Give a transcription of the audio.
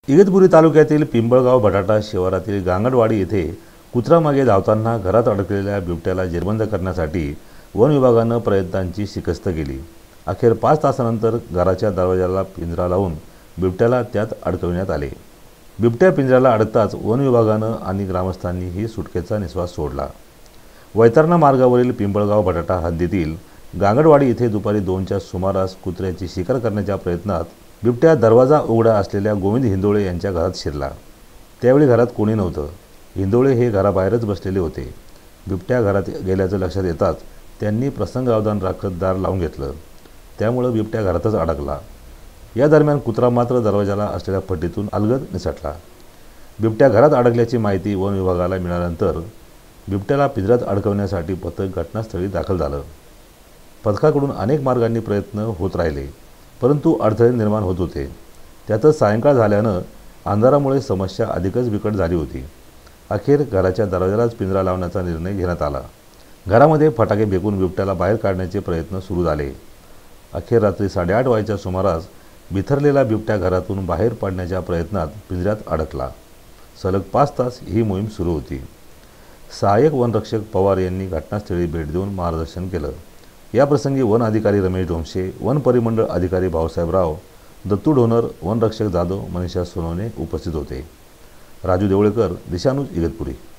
इगतपुरी तालुक्यातील पिंपळगाव बटाटा शिवारातील गांगडवाडी येथे कुत्र्यामागे धावताना घरात अडकलेल्या बिबट्याला जेरबंद करण्यासाठी वन विभागानं प्रयत्नांची शिकस्त केली। अखेर 5 तासानंतर घराच्या दरवाजाला पिंजरा लावून बिबट्याला त्यात अडकविण्यात आले। बिबट्या पिंजऱ्याला अडकताच वन विभागानं आणि ग्रामस्थांनीही सुटकेचा निश्वास सोडला। वैतरणा मार्गावरील पिंपळगाव बटाटा हद्दीतील गांगडवाडी येथे दुपारी 2च्या सुमारास कुत्र्याची शिकार करण्याच्या प्रयत्नात बिबट्या दरवाजा उघडा असलेल्या गोविंद हिंदोळे यांच्या घरात शिरला। त्यावेळी घरात कोणी नव्हतं। हिंदोळे हे घराबाहेरच बसलेले होते। बिबट्या घरात गेल्याचं लक्षात येताच त्यांनी प्रसंगावधान राखत दार लावून घेतलं। त्यामुळे बिबट्या घरातच अडकला। या दरम्यान कुत्रा मात्र दरवाजाला असलेल्या फटीतून अलगद निसटला। बिबट्या घरात अडकल्याची माहिती वन विभागाला मिळाल्यानंतर बिबट्याला पिंजऱ्यात अडकवण्यासाठी पथक घटनास्थळी दाखल झालं। पथकाकडून अनेक मार्गांनी प्रयत्न होत राहिले, परंतु अडथळे निर्माण होत होते। त्यातच सायंकाळ झाल्यानं अंधारामुळे समस्या अधिकच बिकट झाली होती। अखेर घराच्या दरवाजालाच पिंजरा लावण्याचा निर्णय घेण्यात आला। घरामध्ये फटाके फेकून बिबट्याला बाहेर काढण्याचे प्रयत्न सुरू झाले। अखेर रात्री 8:30 वाजेच्या सुमारास बिथरलेला बिबट्या घरातून बाहेर पडण्याच्या प्रयत्नात पिंजऱ्यात अडकला। सलग 5 तास ही मोहीम सुरू होती। सहाय्यक वनरक्षक पवार यांनी घटनास्थळी भेट देऊन मार्गदर्शन केलं। याप्रसंगी वन अधिकारी रमेश डोमशे, वन परिमंडळ अधिकारी भाऊसाहेब राव, दत्तू ढोनर, वनरक्षक जाधव, मनीषा सोनवणे उपस्थित होते। राजू देवळेकर, दिशा न्यूज, इगतपुरी।